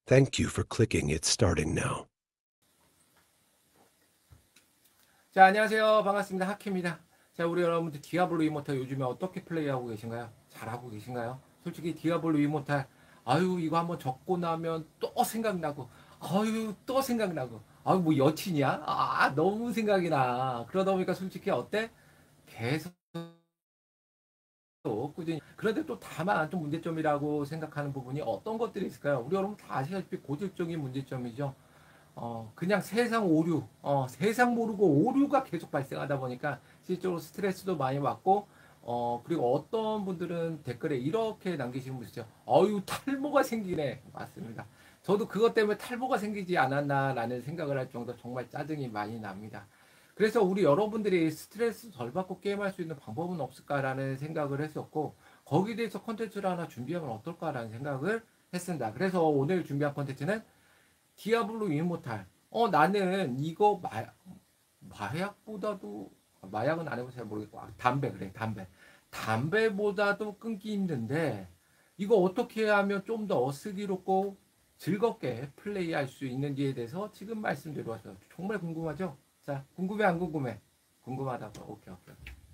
Thank you for clicking It's starting now. 자, 안녕하세요. 반갑습니다. 하키입니다. 자, 우리 여러분들 디아블로 이모탈 요즘에 어떻게 플레이하고 계신가요? 잘하고 계신가요? 솔직히 디아블로 이모탈, 아유, 이거 한번 적고 나면 또 생각나고, 아유, 또 생각나고, 아유, 뭐 여친이야? 아, 너무 생각이 나. 그러다 보니까 솔직히 어때? 계속 꾸준히. 그런데 또 다만 좀 문제점이라고 생각하는 부분이 어떤 것들이 있을까요? 우리 여러분 다 아시다시피 고질적인 문제점이죠. 그냥 세상 오류, 세상 모르고 오류가 계속 발생하다 보니까 실제로 스트레스도 많이 받고, 그리고 어떤 분들은 댓글에 이렇게 남기시는 분 있죠. 어유, 탈모가 생기네. 맞습니다. 저도 그것 때문에 탈모가 생기지 않았나라는 생각을 할 정도 정말 짜증이 많이 납니다. 그래서 우리 여러분들이 스트레스 덜 받고 게임할 수 있는 방법은 없을까라는 생각을 했었고, 거기에 대해서 컨텐츠를 하나 준비하면 어떨까라는 생각을 했습니다. 그래서 오늘 준비한 컨텐츠는 디아블로 이모탈. 나는 이거 마약보다도, 마약은 안 해봐서 잘 모르겠고, 담배, 그래, 담배. 담배보다도 끊기 힘든데, 이거 어떻게 하면 좀 더 슬기롭고 즐겁게 플레이할 수 있는지에 대해서 지금 말씀드려봤어요. 정말 궁금하죠? 자, 궁금해, 안 궁금해? 궁금하다고. 오케이, 오케이.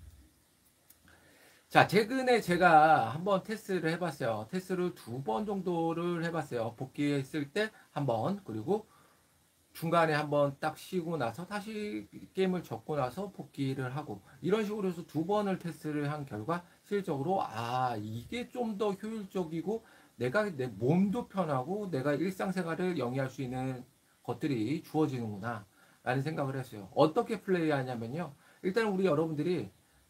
자, 최근에 제가 한번 테스트를 해봤어요. 테스트를 2번 정도를 해봤어요. 복귀했을 때 한 번, 그리고 중간에 한번 딱 쉬고 나서 다시 게임을 접고 나서 복귀를 하고 이런 식으로 해서 2번을 테스트를 한 결과 실적으로 이게 좀 더 효율적이고 내가 내 몸도 편하고 내가 일상생활을 영위할 수 있는 것들이 주어지는구나 라는 생각을 했어요. 어떻게 플레이하냐면요. 일단 우리 여러분들이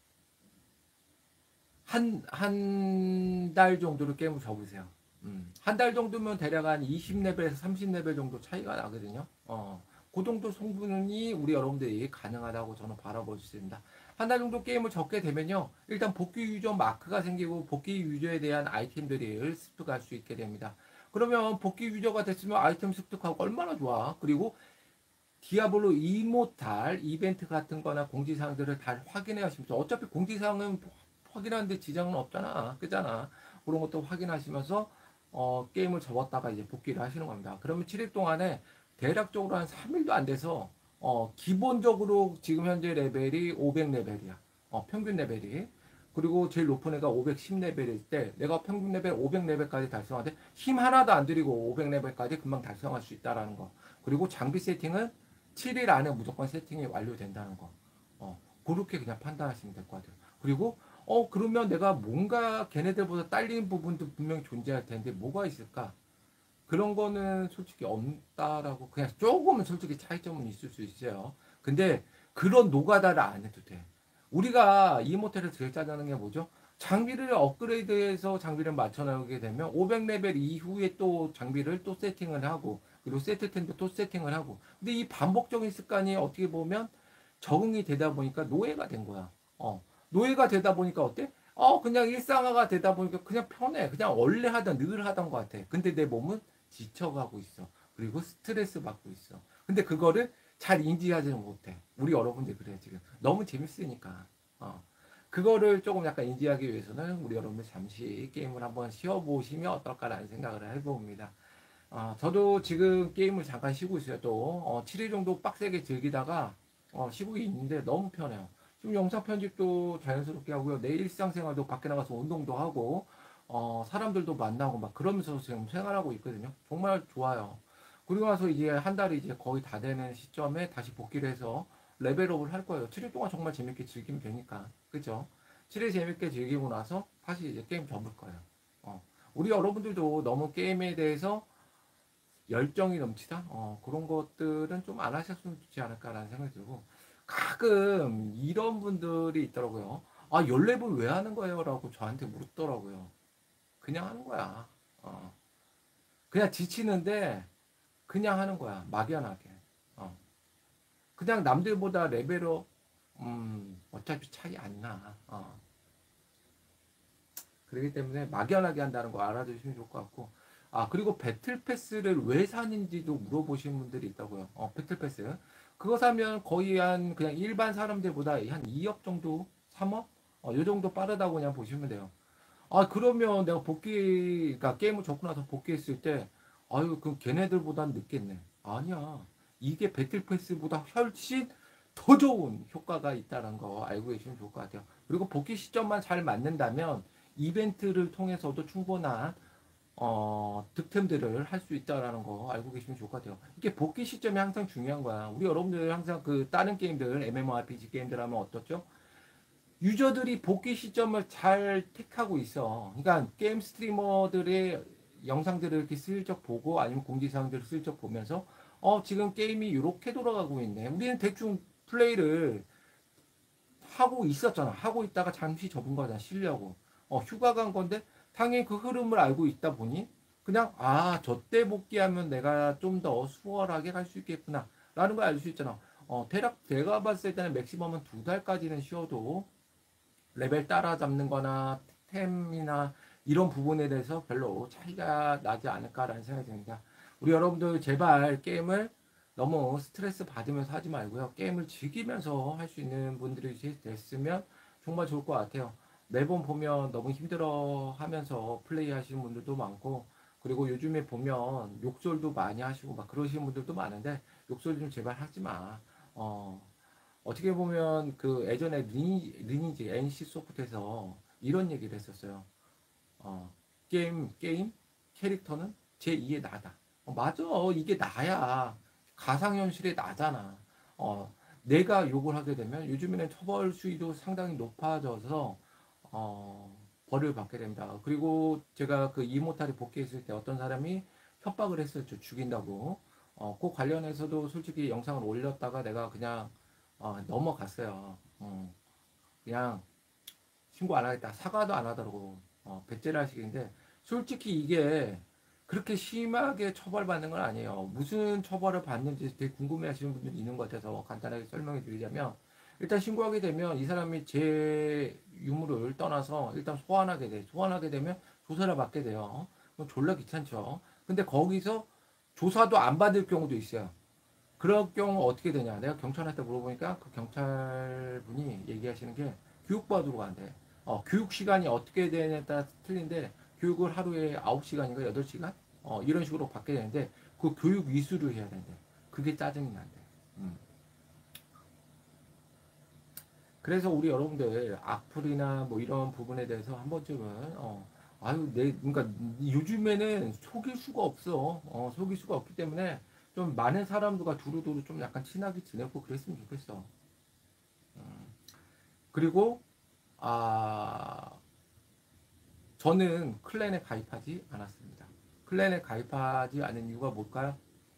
한 달 정도를 게임을 접으세요. 한 달 정도면 대략 한 20레벨에서 30레벨 정도 차이가 나거든요. 그 정도 성분이 우리 여러분들이 가능하다고 저는 바라볼 수 있습니다. 한 달 정도 게임을 접게 되면요. 일단 복귀 유저 마크가 생기고 복귀 유저에 대한 아이템들을 습득할 수 있게 됩니다. 그러면 복귀 유저가 됐으면 아이템 습득하고 얼마나 좋아. 그리고 디아블로 이모탈 이벤트 같은 거나 공지사항들을 다 확인해 하시면서 어차피 공지사항은 확인하는데 지장은 없잖아. 그잖아. 그런 것도 확인하시면서 게임을 접었다가 이제 복귀를 하시는 겁니다. 그러면 7일 동안에 대략적으로 한 3일도 안 돼서 기본적으로 지금 현재 레벨이 500레벨이야. 평균 레벨이. 그리고 제일 높은 애가 510레벨일 때 내가 평균 레벨 500레벨까지 달성하되 힘 하나도 안 들이고 500레벨까지 금방 달성할 수 있다라는 거. 그리고 장비 세팅은 7일 안에 무조건 세팅이 완료된다는 거. 그렇게 그냥 판단하시면 될 것 같아요. 그리고 그러면 내가 뭔가 걔네들보다 딸리는 부분도 분명히 존재할 텐데 뭐가 있을까? 그런 거는 솔직히 없다라고 그냥 조금은 솔직히 차이점은 있을 수 있어요. 근데 그런 노가다를 안 해도 돼. 우리가 이모텔을 제일 짜증나는 게 뭐죠? 장비를 업그레이드해서 장비를 맞춰나가게 되면 500레벨 이후에 또 장비를 또 세팅을 하고 그리고 세트템도 또 세팅을 하고 근데 이 반복적인 습관이 어떻게 보면 적응이 되다 보니까 노예가 된 거야. 노예가 되다 보니까 어때? 그냥 일상화가 되다 보니까 그냥 편해. 그냥 원래 하던 늘 하던 것 같아. 근데 내 몸은 지쳐가고 있어. 그리고 스트레스 받고 있어. 근데 그거를 잘 인지하지는 못해. 우리 여러분들 그래 지금 너무 재밌으니까. 그거를 조금 약간 인지하기 위해서는 우리 여러분들 잠시 게임을 한번 쉬어보시면 어떨까라는 생각을 해봅니다. 저도 지금 게임을 잠깐 쉬고 있어요. 또 7일 정도 빡세게 즐기다가 쉬고 있는데 너무 편해요. 지금 영상 편집도 자연스럽게 하고요. 내 일상생활도 밖에 나가서 운동도 하고 사람들도 만나고 막 그러면서 지금 생활하고 있거든요. 정말 좋아요. 그리고 나서 이제 한 달이 이제 거의 다 되는 시점에 다시 복귀를 해서 레벨업을 할 거예요. 7일 동안 정말 재밌게 즐기면 되니까. 그죠? 7일 재밌게 즐기고 나서 다시 이제 게임 접을 거예요. 우리 여러분들도 너무 게임에 대해서 열정이 넘치다? 그런 것들은 좀 안 하셨으면 좋지 않을까라는 생각이 들고, 가끔 이런 분들이 있더라고요. 14번 왜 하는 거예요? 라고 저한테 묻더라고요. 그냥 하는 거야. 그냥 지치는데, 그냥 하는 거야. 막연하게. 어. 그냥 남들보다 레벨업, 어차피 차이 안 나. 그렇기 때문에 막연하게 한다는 거 알아두시면 좋을 것 같고. 그리고 배틀 패스를 왜 사는지도 물어보시는 분들이 있다고요. 배틀 패스. 그거 사면 거의 한 그냥 일반 사람들보다 한 2억 정도? 3억? 요 정도 빠르다고 그냥 보시면 돼요. 그러면 내가 복귀, 그러니까 게임을 접고 나서 복귀했을 때, 아유, 그럼 걔네들보단 늦겠네. 아니야. 이게 배틀 패스보다 훨씬 더 좋은 효과가 있다는 거 알고 계시면 좋을 것 같아요. 그리고 복귀 시점만 잘 맞는다면 이벤트를 통해서도 충분한 득템들을 할 수 있다라는 거 알고 계시면 좋을 것 같아요. 이게 복귀 시점이 항상 중요한 거야. 우리 여러분들 항상 그 다른 게임들, MMORPG 게임들 하면 어떻죠? 유저들이 복귀 시점을 잘 택하고 있어. 그러니까 게임 스트리머들의 영상들을 이렇게 슬쩍 보고 아니면 공지사항들을 슬쩍 보면서 지금 게임이 이렇게 돌아가고 있네. 우리는 대충 플레이를 하고 있었잖아. 하고 있다가 잠시 접은 거잖아. 쉬려고. 휴가 간 건데 당연히 그 흐름을 알고 있다 보니 그냥 저때 복귀하면 내가 좀 더 수월하게 갈 수 있겠구나. 라는 걸 알 수 있잖아. 대략 내가 봤을 때는 맥시멈은 2달까지는 쉬어도 레벨 따라잡는 거나 템이나 이런 부분에 대해서 별로 차이가 나지 않을까라는 생각이 듭니다. 우리 여러분들 제발 게임을 너무 스트레스 받으면서 하지 말고요. 게임을 즐기면서 할 수 있는 분들이 됐으면 정말 좋을 것 같아요. 매번 보면 너무 힘들어 하면서 플레이 하시는 분들도 많고, 그리고 요즘에 보면 욕설도 많이 하시고 막 그러시는 분들도 많은데, 욕설 좀 제발 하지 마. 어, 어떻게 보면 그 예전에 리니지 NC 소프트에서 이런 얘기를 했었어요. 어, 게임 캐릭터는 제2의 나다. 맞아. 이게 나야. 가상현실의 나잖아. 내가 욕을 하게 되면 요즘에는 처벌 수위도 상당히 높아져서 벌을 받게 됩니다. 그리고 제가 그 이모탈이 복귀했을 때 어떤 사람이 협박을 했었죠. 죽인다고. 그 관련해서도 솔직히 영상을 올렸다가 내가 그냥 넘어갔어요. 그냥 신고 안 하겠다. 사과도 안 하더라고. 배째라식인데 솔직히 이게 그렇게 심하게 처벌받는 건 아니에요. 무슨 처벌을 받는지 되게 궁금해 하시는 분들이 있는 것 같아서 간단하게 설명해 드리자면 일단 신고하게 되면 이 사람이 제 유무를 떠나서 일단 소환하게 돼. 소환하게 되면 조사를 받게 돼요. 그럼 졸라 귀찮죠. 근데 거기서 조사도 안 받을 경우도 있어요. 그럴 경우 어떻게 되냐? 내가 경찰한테 물어보니까 그 경찰분이 얘기하시는 게 교육받으러 간대. 교육 시간이 어떻게 되냐에 따라 틀린데 교육을 하루에 9시간인가 8시간? 이런 식으로 받게 되는데 그 교육 위수를 해야 된대. 그게 짜증이 난대. 음. 그래서 우리 여러분들 악플이나 뭐 이런 부분에 대해서 한 번쯤은 그러니까 요즘에는 속일 수가 없어. 속일 수가 없기 때문에 좀 많은 사람들과 두루두루 좀 약간 친하게 지내고 그랬으면 좋겠어. 그리고 아 저는 클랜에 가입하지 않았습니다. 클랜에 가입하지 않은 이유가 뭘까요?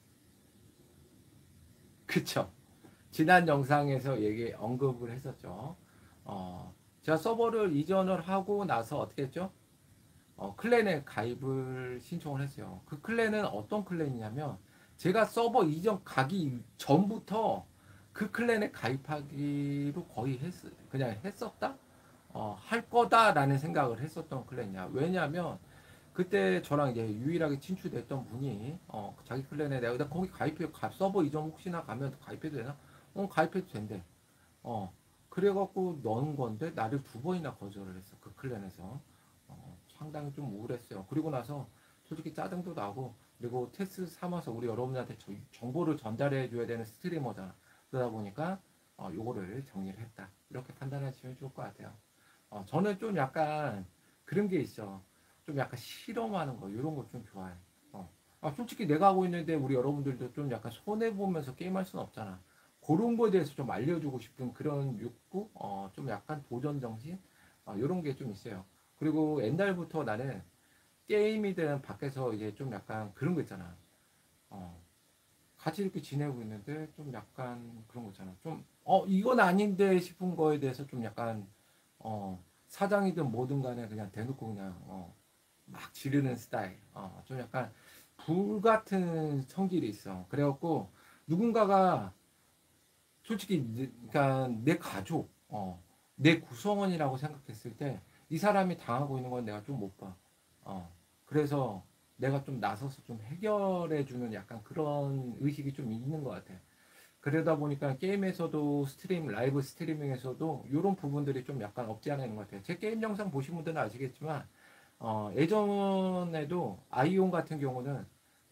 그쵸? 지난 영상에서 언급을 했었죠. 제가 서버를 이전을 하고 나서 어떻게 했죠? 클랜에 가입을 신청을 했어요. 그 클랜은 어떤 클랜이냐면 제가 서버 이전 가기 전부터 그 클랜에 가입하기로 거의 그냥 했었다? 할 거다라는 생각을 했었던 클랜이야. 왜냐하면 그때 저랑 이제 유일하게 친추됐던 분이 자기 클랜에 내가 거기 서버 이전 혹시나 가면 가입해도 되나? 가입해도 된대. 어, 그래갖고 넣은 건데 나를 2번이나 거절을 했어. 그 클랜에서. 상당히 좀 우울했어요. 그리고 나서 솔직히 짜증도 나고 그리고 테스트 삼아서 우리 여러분한테 정보를 전달해 줘야 되는 스트리머잖아. 그러다 보니까 요거를 정리를 했다. 이렇게 판단하시면 좋을 것 같아요. 저는 좀 약간 그런 게 있어. 좀 약간 실험하는 거 이런 거 좀 좋아해. 솔직히 내가 하고 있는데 우리 여러분들도 좀 약간 손해 보면서 게임할 수는 없잖아. 그런 거에 대해서 좀 알려주고 싶은 그런 욕구, 좀 약간 도전 정신, 이런 게 좀 있어요. 그리고 옛날부터 나는 게임이든 밖에서 이제 좀 약간 그런 거 있잖아. 어, 같이 이렇게 지내고 있는데 좀 약간 그런 거 있잖아. 좀, 이건 아닌데 싶은 거에 대해서 좀 약간, 사장이든 뭐든 간에 그냥 대놓고 그냥, 막 지르는 스타일. 좀 약간 불같은 성질이 있어. 그래갖고 누군가가 솔직히 그러니까 내 가족, 내 구성원이라고 생각했을 때 이 사람이 당하고 있는 건 내가 좀 못 봐. 그래서 내가 좀 나서서 좀 해결해주는 약간 그런 의식이 좀 있는 것 같아. 그러다 보니까 게임에서도 라이브 스트리밍에서도 이런 부분들이 좀 약간 없지 않아 있는 것 같아요. 제 게임 영상 보신 분들은 아시겠지만 예전에도 아이온 같은 경우는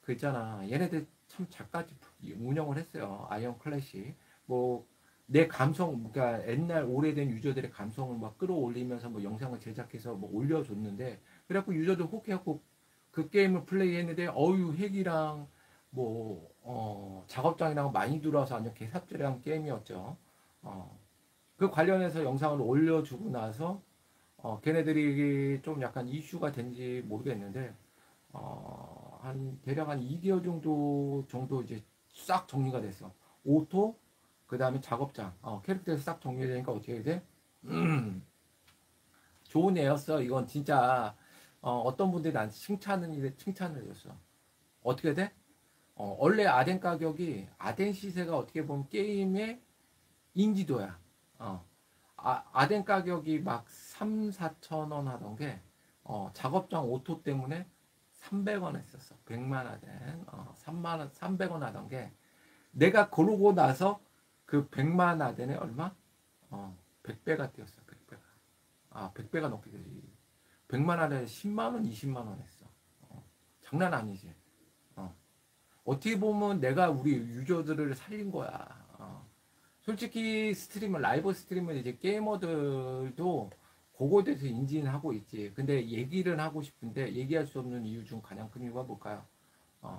그 있잖아. 얘네들 참 작가집 운영을 했어요. 아이언 클래식. 뭐, 내 감성, 그러니까 옛날 오래된 유저들의 감성을 막 끌어올리면서 뭐 영상을 제작해서 뭐 올려줬는데, 그래갖고 유저들 혹해갖고 그 게임을 플레이했는데, 어유 핵이랑 뭐, 작업장이랑 많이 들어와서 완전 개삽질한 게임이었죠. 어, 그 관련해서 영상을 올려주고 나서, 걔네들이 좀 약간 이슈가 된지 모르겠는데, 대략 한 2개월 정도 이제 싹 정리가 됐어. 오토, 그 다음에 작업장, 캐릭터에서 싹 정리되니까 어떻게 돼? 좋은 애였어. 이건 진짜, 어떤 분들이 나한테 칭찬을 해줬어. 어떻게 돼? 원래 아덴 가격이, 아덴 시세가 어떻게 보면 게임의 인지도야. 어, 아덴 가격이 막 3, 4천 원 하던 게, 작업장 오토 때문에 300원 했었어. 100만 아덴. 3만 원, 300원 하던 게, 내가 고르고 나서 그 100만 아덴에 얼마? 100배가 뛰었어. 100배가. 100배가 넘게 되지. 100만 아덴에 10만 원, 20만 원 했어. 장난 아니지. 어떻게 보면 내가 우리 유저들을 살린 거야. 솔직히 라이브 스트리머 이제 게이머들도 그거에 대해서 인지는 하고 있지. 근데 얘기를 하고 싶은데 얘기할 수 없는 이유 중 가장 큰 이유가 뭘까요? 어,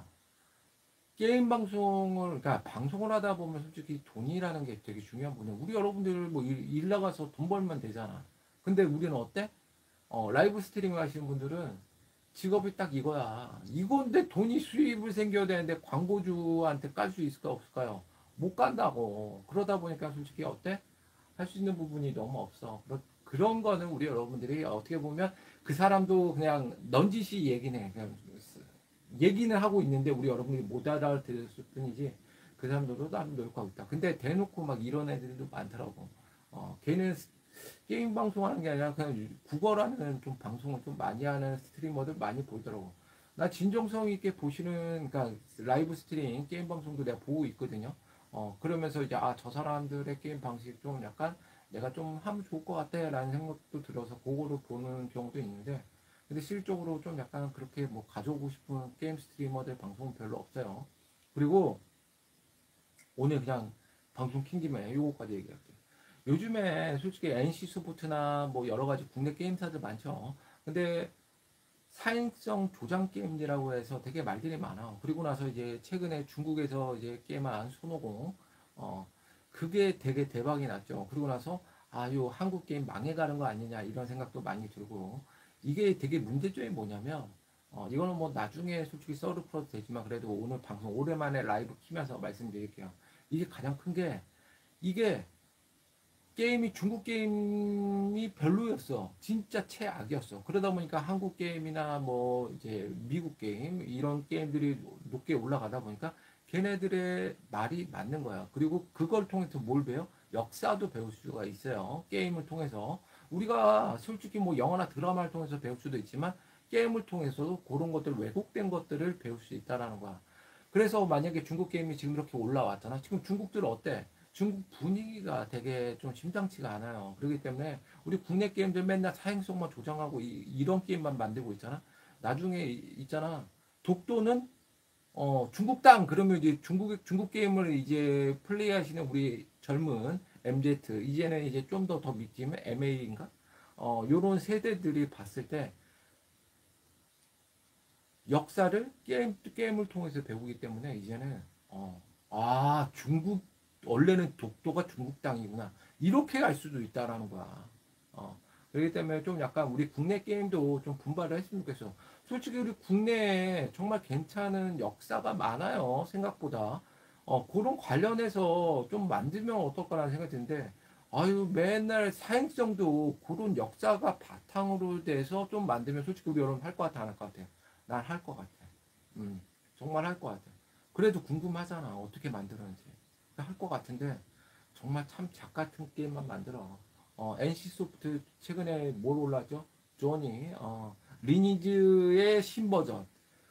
게임 방송을, 그러니까 방송을 하다 보면 솔직히 돈이라는 게 되게 중요한 분이야. 우리 여러분들 뭐 일 나가서 돈 벌면 되잖아. 근데 우리는 어때? 라이브 스트리밍 하시는 분들은 직업이 딱 이거야. 이건데 돈이 수입을 생겨야 되는데 광고주한테 깔 수 있을까 없을까요? 못 간다고. 그러다 보니까 솔직히 어때? 할 수 있는 부분이 너무 없어. 그런 거는 우리 여러분들이 어떻게 보면 그 사람도 그냥 넌지시 얘기는 해. 그냥 얘기는 하고 있는데 우리 여러분들이 못 알아들을 뿐이지 그 사람들도 나름 노력하고 있다. 근데 대놓고 막 이런 애들도 많더라고. 걔는 게임 방송하는 게 아니라 그냥 국어라는 좀 방송을 좀 많이 하는 스트리머들 많이 보더라고. 나 진정성 있게 보시는, 그러니까 라이브 스트리밍 게임 방송도 내가 보고 있거든요. 그러면서 이제 저 사람들의 게임 방식 좀 약간 내가 좀 하면 좋을 것 같아라는 생각도 들어서 그거를 보는 경우도 있는데, 근데 실적으로 좀 약간 그렇게 뭐 가져오고 싶은 게임 스트리머들 방송은 별로 없어요. 그리고 오늘 그냥 방송 킨 김에 요거까지 얘기할게요. 요즘에 솔직히 NC 소프트나 뭐 여러 가지 국내 게임사들 많죠. 근데 사행성 조장 게임이라고 해서 되게 말들이 많아. 그리고 나서 이제 최근에 중국에서 이제 게임한 손오공, 그게 되게 대박이 났죠. 그리고 나서 요 한국 게임 망해가는 거 아니냐 이런 생각도 많이 들고, 이게 되게 문제점이 뭐냐면, 이거는 뭐 나중에 솔직히 썰을 풀어도 되지만 그래도 오늘 방송 오랜만에 라이브 키면서 말씀드릴게요. 이게 가장 큰 게, 이게 중국 게임이 별로였어. 진짜 최악이었어. 그러다 보니까 한국 게임이나 뭐 이제 미국 게임 이런 게임들이 높게 올라가다 보니까 걔네들의 말이 맞는 거야. 그리고 그걸 통해서 뭘 배워? 역사도 배울 수가 있어요. 게임을 통해서. 우리가 솔직히 뭐 영화나 드라마를 통해서 배울 수도 있지만 게임을 통해서도 그런 것들, 왜곡된 것들을 배울 수 있다라는 거야. 그래서 만약에 중국 게임이 지금 이렇게 올라왔잖아. 지금 중국들 어때? 중국 분위기가 되게 좀 심상치가 않아요. 그렇기 때문에 우리 국내 게임들 맨날 사행성만 조장하고 이런 게임만 만들고 있잖아. 나중에 있잖아. 독도는 중국 땅 그러면 이제 중국 게임을 이제 플레이하시는 우리 젊은 MZ, 이제는 이제 좀 더 믿기면 MA인가? 요런 세대들이 봤을 때 역사를 게임을 통해서 배우기 때문에 이제는 중국, 원래는 독도가 중국 땅이구나, 이렇게 알 수도 있다라는 거야. 그렇기 때문에 좀 약간 우리 국내 게임도 좀 분발을 했으면 좋겠어. 솔직히 우리 국내에 정말 괜찮은 역사가 많아요, 생각보다. 그런 관련해서 좀 만들면 어떨까라는 생각이 드는데, 맨날 사행성도 그런 역사가 바탕으로 돼서 좀 만들면 솔직히 우리 여러분 할 것 같아, 안 할 것 같아? 난 할 것 같아. 정말 할 것 같아. 그래도 궁금하잖아. 어떻게 만들었는지. 할 것 같은데, 정말 참 작 같은 게임만 만들어. NC소프트 최근에 뭘 올랐죠? 조니, 리니지의 신버전.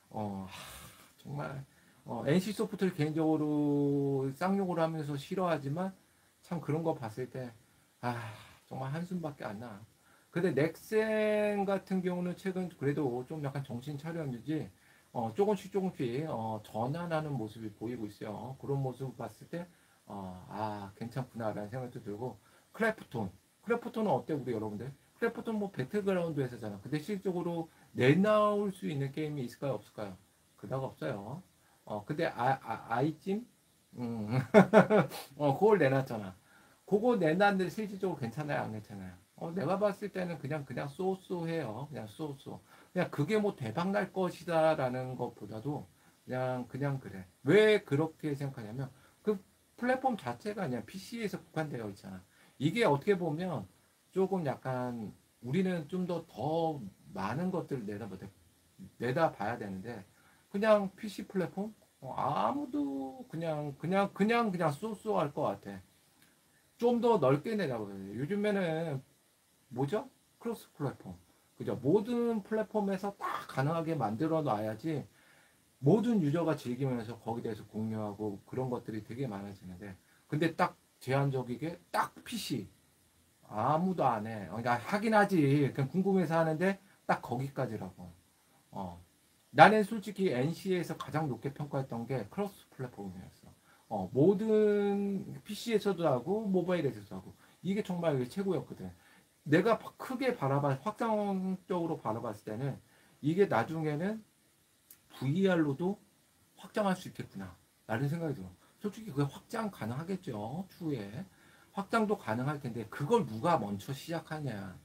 정말, NC소프트를 개인적으로 쌍욕을 하면서 싫어하지만, 참 그런 거 봤을 때, 정말 한숨밖에 안 나. 근데 넥센 같은 경우는 최근 그래도 좀 약간 정신 차렸는지, 조금씩 조금씩 전환하는 모습이 보이고 있어요. 그런 모습을 봤을 때 괜찮구나라는 생각도 들고 크래프톤은 어때 우리 여러분들? 크래프톤 뭐 배틀그라운드에서잖아. 근데 실질적으로 내나올 수 있는 게임이 있을까요 없을까요? 그닥 없어요. 근데 아이찜 그걸 내놨잖아. 그거 내놨는데 실질적으로 괜찮아요 안 괜찮아요? 내가 봤을 때는 그냥 쏘쏘해요. 그냥 쏘쏘. 그냥 그게 뭐 대박 날 것이다라는 것보다도 그냥 그래. 왜 그렇게 생각하냐면 그 플랫폼 자체가 그냥 PC에서 국한되어 있잖아. 이게 어떻게 보면 조금 약간 우리는 좀 더 많은 것들을 내다 봐야 되는데 그냥 PC 플랫폼 아무도 그냥 쏘쏘할 것 같아. 좀 더 넓게 내다봐야 돼. 요즘에는 뭐죠? 크로스 플랫폼. 그죠? 모든 플랫폼에서 다 가능하게 만들어 놔야지 모든 유저가 즐기면서 거기에 대해서 공유하고 그런 것들이 되게 많아지는데 근데 딱 제한적이게 딱 PC 아무도 안 해. 그러니까 하긴 하지. 그냥 궁금해서 하는데 딱 거기까지라고. 어. 나는 솔직히 NC에서 가장 높게 평가했던 게 크로스 플랫폼이었어. 모든 PC에서도 하고 모바일에서도 하고 이게 정말 최고였거든. 내가 크게 확장적으로 바라봤을 때는 이게 나중에는 VR로도 확장할 수 있겠구나. 라는 생각이 들어. 솔직히 그게 확장 가능하겠죠. 추후에. 확장도 가능할 텐데 그걸 누가 먼저 시작하냐.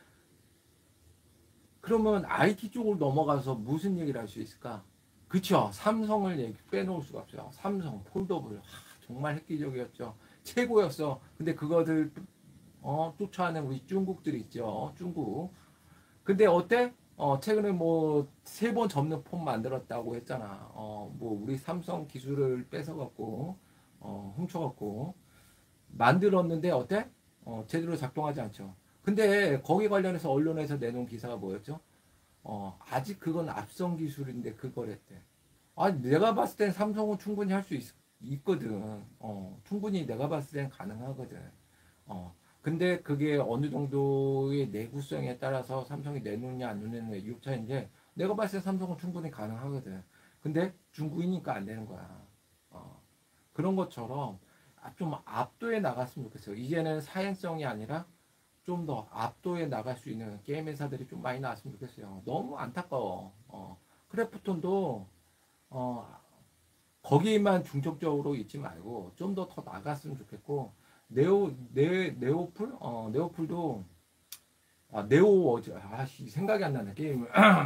그러면 IT 쪽으로 넘어가서 무슨 얘기를 할 수 있을까? 그쵸. 삼성을 빼놓을 수가 없어요. 삼성, 폴더블. 정말 획기적이었죠. 최고였어. 근데 그거들 쫓아하는 우리 중국들 있죠. 중국. 근데 어때? 최근에 뭐 세 번 접는 폰 만들었다고 했잖아. 뭐 우리 삼성 기술을 뺏어갖고 훔쳐갖고 만들었는데 어때? 제대로 작동하지 않죠. 근데 거기 관련해서 언론에서 내놓은 기사가 뭐였죠? 아직 그건 앞선 기술인데 그걸 했대. 내가 봤을 땐 삼성은 충분히 할 수 있거든. 충분히 내가 봤을 땐 가능하거든. 근데 그게 어느 정도의 내구성에 따라서 삼성이 내놓느냐 안 내놓느냐 이유 차인데 내가 봤을 때 삼성은 충분히 가능하거든. 근데 중국이니까 안 되는 거야. 그런 것처럼 좀 압도에 나갔으면 좋겠어요. 이제는 사행성이 아니라 좀 더 압도에 나갈 수 있는 게임 회사들이 좀 많이 나왔으면 좋겠어요. 너무 안타까워. 크래프톤도 어, 거기만 중점적으로 있지 말고 좀 더 나갔으면 좋겠고 네오풀? 네오풀도 네오 생각이 안 나네 게임.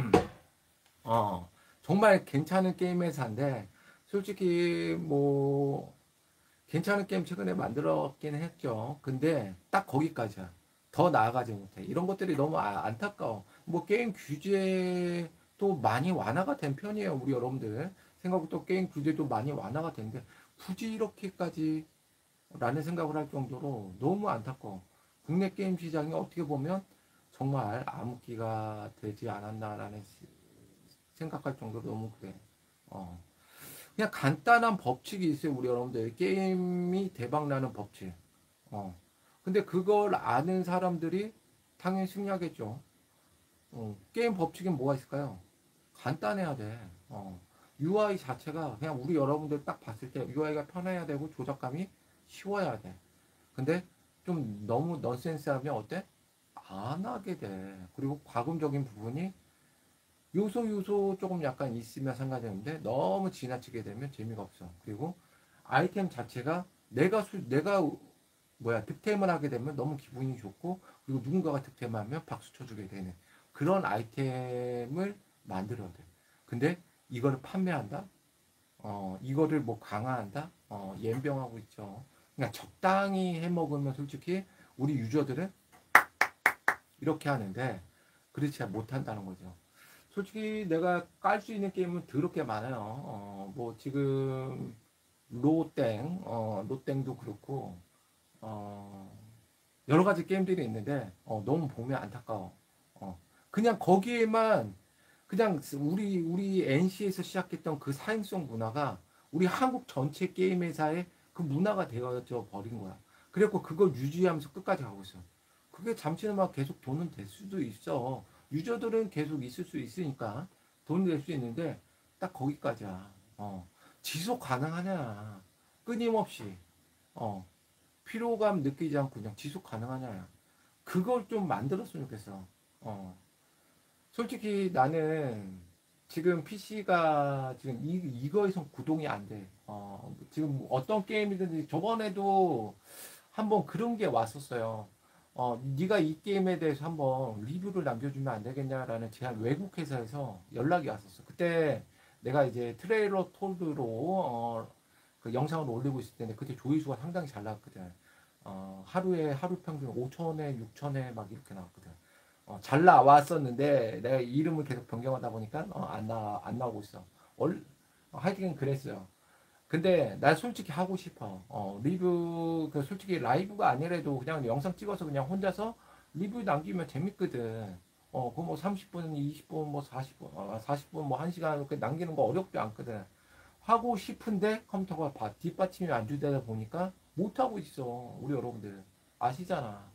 정말 괜찮은 게임 회사인데 솔직히 뭐 괜찮은 게임 최근에 만들었긴 했죠. 근데 딱 거기까지야. 더 나아가지 못해. 이런 것들이 너무 안타까워. 뭐 게임 규제도 많이 완화가 된 편이에요. 우리 여러분들. 생각보다 게임 규제도 많이 완화가 된데 굳이 이렇게까지 라는 생각을 할 정도로 너무 안타까워. 국내 게임 시장이 어떻게 보면 정말 암흑기가 되지 않았나라는 생각할 정도로 너무 그래. 어. 그냥 간단한 법칙이 있어요, 우리 여러분들. 게임이 대박나는 법칙. 근데 그걸 아는 사람들이 당연히 승리하겠죠. 게임 법칙엔 뭐가 있을까요? 간단해야 돼. UI 자체가 그냥 우리 여러분들 딱 봤을 때 UI가 편해야 되고 조작감이 쉬워야 돼. 근데 좀 너무 넌센스 하면 어때? 안 하게 돼. 그리고 과금적인 부분이 요소 조금 약간 있으면 상관없는데 너무 지나치게 되면 재미가 없어. 그리고 아이템 자체가 내가 득템을 하게 되면 너무 기분이 좋고 그리고 누군가가 득템하면 박수 쳐주게 되는 그런 아이템을 만들어야 돼. 근데 이거를 판매한다? 이거를 뭐 강화한다? 연병하고 있죠. 그러니까 적당히 해먹으면 솔직히 우리 유저들은 이렇게 하는데 그렇지 못한다는 거죠. 솔직히 내가 깔 수 있는 게임은 더럽게 많아요. 뭐 지금 로땡도 그렇고 여러 가지 게임들이 있는데 너무 보면 안타까워. 그냥 거기에만 그냥 우리 NC에서 시작했던 그 사행성 문화가 우리 한국 전체 게임 회사의 그 문화가 되어져 버린 거야. 그래갖고 그걸 유지하면서 끝까지 가고 있어. 그게 잠시나마 계속 돈은 될 수도 있어. 유저들은 계속 있을 수 있으니까 돈을 낼 수 있는데 딱 거기까지야. 지속 가능하냐? 끊임없이. 어, 피로감 느끼지 않고 그냥 지속 가능하냐? 그걸 좀 만들었으면 좋겠어. 솔직히 나는 지금 PC가 지금 이거에선 구동이 안 돼. 지금 어떤 게임이든지 저번에도 한번 그런 게 왔었어요. 네가 이 게임에 대해서 한번 리뷰를 남겨주면 안 되겠냐라는 제한 외국 회사에서 연락이 왔었어. 그때 내가 이제 트레일러 톨드로 그 영상을 올리고 있을 때인데 그때 조회수가 상당히 잘 나왔거든. 하루에 하루 평균 5천에 6천에 막 이렇게 나왔거든. 잘 나왔었는데 내가 이름을 계속 변경하다 보니까 안 나오고 있어. 하여튼 그랬어요. 근데 나 솔직히 하고 싶어. 리뷰 그 솔직히 라이브가 아니라도 그냥 영상 찍어서 그냥 혼자서 리뷰 남기면 재밌거든. 그거 뭐 30분, 20분, 뭐 40분, 40분, 뭐 1시간 이렇게 남기는 거 어렵지 않거든. 하고 싶은데 컴퓨터가 뒷받침이 안 주다 보니까 못 하고 있어. 우리 여러분들 아시잖아.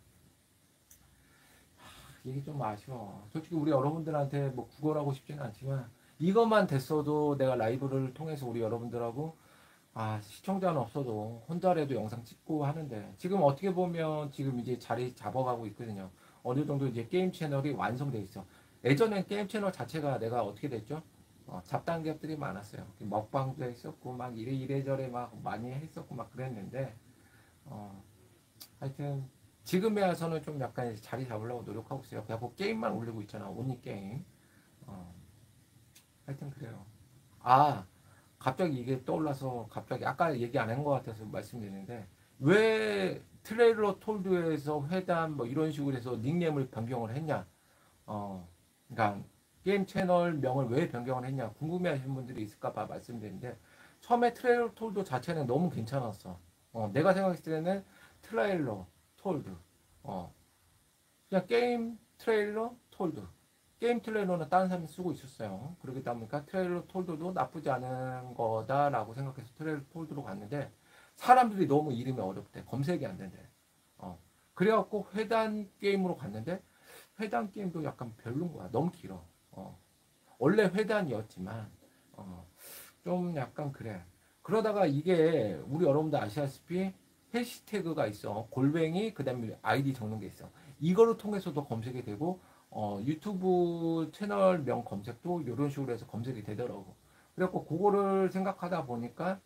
이게 좀 아쉬워. 솔직히 우리 여러분들한테 뭐 구걸하고 싶지는 않지만 이것만 됐어도 내가 라이브를 통해서 우리 여러분들하고 시청자는 없어도 혼자라도 영상 찍고 하는데 지금 어떻게 보면 지금 이제 자리 잡아가고 있거든요. 어느 정도 이제 게임 채널이 완성돼 있어. 예전엔 게임 채널 자체가 내가 어떻게 됐죠? 잡다한 기업들이 많았어요. 먹방도 했었고 막 이래저래 막 많이 했었고 막 그랬는데 어, 하여튼 지금에 와서는 좀 약간 자리 잡으려고 노력하고 있어요. 그냥 뭐 게임만 올리고 있잖아. 온리 게임. 어, 하여튼 그래요. 아, 갑자기 이게 떠올라서 갑자기 아까 얘기 안 한 것 같아서 말씀드리는데 왜 트레일러 톨드에서 회담 뭐 이런 식으로 해서 닉네임을 변경을 했냐? 그러니까 게임 채널 명을 왜 변경을 했냐 궁금해하시는 분들이 있을까봐 말씀드리는데 처음에 트레일러 톨드 자체는 너무 괜찮았어. 내가 생각했을 때는 트레일러 톨드. 어, 그냥 게임 트레일러 톨드. 게임 트레일러는 다른 사람이 쓰고 있었어요. 그렇기 때문에 트레일러 톨드도 나쁘지 않은 거다라고 생각해서 트레일러 톨드로 갔는데 사람들이 너무 이름이 어렵대. 검색이 안 된대. 어. 그래갖고 회단 게임으로 갔는데 회단 게임도 약간 별론 거야. 너무 길어. 원래 회단이었지만 어, 좀 약간 그래. 그러다가 이게 우리 여러분들 아시다시피 해시태그가 있어. 골뱅이 그다음에 아이디 적는 게 있어. 이거를 통해서도 검색이 되고 유튜브 채널명 검색도 이런 식으로 해서 검색이 되더라고. 그래갖고 그거를 생각하다 보니까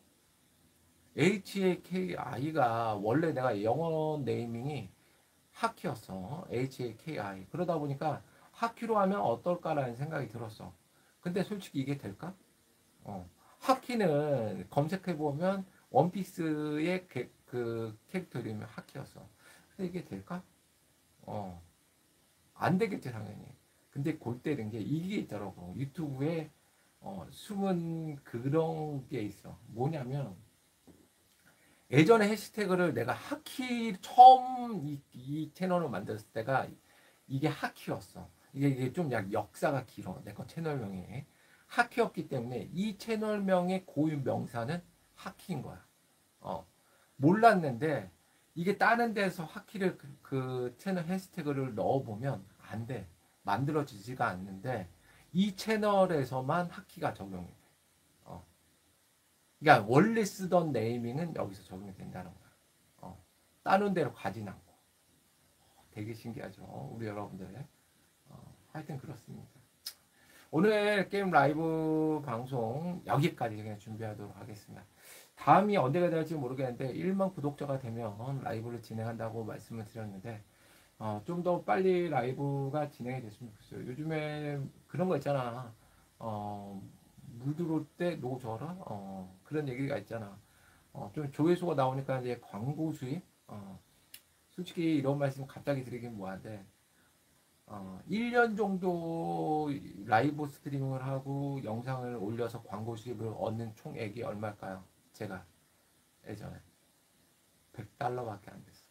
HAKI가 원래 내가 영어 네이밍이 하키였어. HAKI. 그러다 보니까 하키로 하면 어떨까라는 생각이 들었어. 근데 솔직히 이게 될까? 하키는 검색해보면 원피스의 그 캐릭터 이름이 하키였어. 근데 이게 될까? 어, 안 되겠지, 당연히. 근데 골 때린 게 이게 있더라고. 유튜브에 숨은 그런 게 있어. 뭐냐면, 예전에 해시태그를 내가 하키, 처음 이 채널을 만들었을 때가 이게 하키였어. 이게 좀 약 역사가 길어. 내 거 채널명이. 하키였기 때문에 이 채널명의 고유 명사는 하키인 거야. 어, 몰랐는데 이게 다른 데서 하키를 그 채널 해시태그를 넣어보면 안 돼. 만들어지지가 않는데 이 채널에서만 하키가 적용이 돼. 어. 그러니까 원래 쓰던 네이밍은 여기서 적용이 된다는 거야. 다른 데로 가진 않고. 되게 신기하죠. 우리 여러분들. 하여튼 그렇습니다. 오늘 게임 라이브 방송 여기까지 그냥 준비하도록 하겠습니다. 다음이 언제가 될지 모르겠는데 1만 구독자가 되면 라이브를 진행한다고 말씀을 드렸는데 좀 더 빨리 라이브가 진행이 됐으면 좋겠어요. 요즘에 그런 거 있잖아. 물 들어올 때 노져라. 그런 얘기가 있잖아. 좀 조회수가 나오니까 이제 광고 수익. 솔직히 이런 말씀 갑자기 드리긴 뭐한데 1년 정도 라이브 스트리밍을 하고 영상을 올려서 광고 수입을 얻는 총액이 얼마일까요? 제가 예전에 100달러밖에 안 됐어.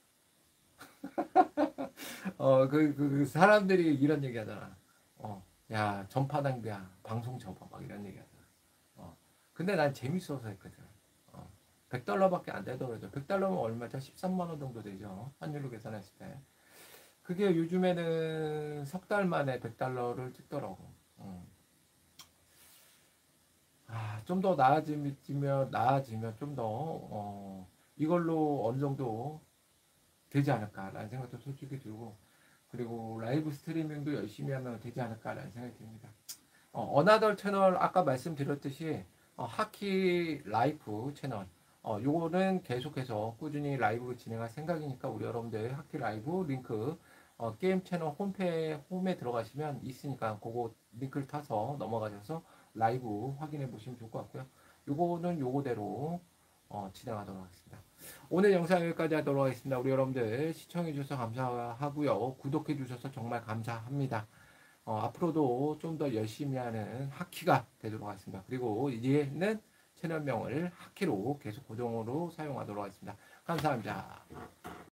그 사람들이 이런 얘기 하잖아. 야, 전파 낭비야. 방송 접어. 막 이런 얘기 하잖아. 근데 난 재밌어서 했거든. 100달러밖에 안 되더라도 100달러면 얼마죠? 13만 원 정도 되죠. 환율로 계산했을 때. 그게 요즘에는 석 달 만에 100달러를 찍더라고. 좀 더 나아지면 좀 더, 이걸로 어느 정도 되지 않을까라는 생각도 솔직히 들고, 그리고 라이브 스트리밍도 열심히 하면 되지 않을까라는 생각이 듭니다. 어나더 채널 아까 말씀드렸듯이 하키 라이프 채널 요거는 계속해서 꾸준히 라이브 진행할 생각이니까 우리 여러분들 하키 라이브 링크 게임 채널 홈에 들어가시면 있으니까 그거 링크를 타서 넘어가셔서 라이브 확인해 보시면 좋을 것 같고요. 요거는 요거대로 진행하도록 하겠습니다. 오늘 영상 여기까지 하도록 하겠습니다. 우리 여러분들 시청해 주셔서 감사하고요. 구독해 주셔서 정말 감사합니다. 앞으로도 좀 더 열심히 하는 하키가 되도록 하겠습니다. 그리고 이제는 채널명을 하키로 계속 고정으로 사용하도록 하겠습니다. 감사합니다.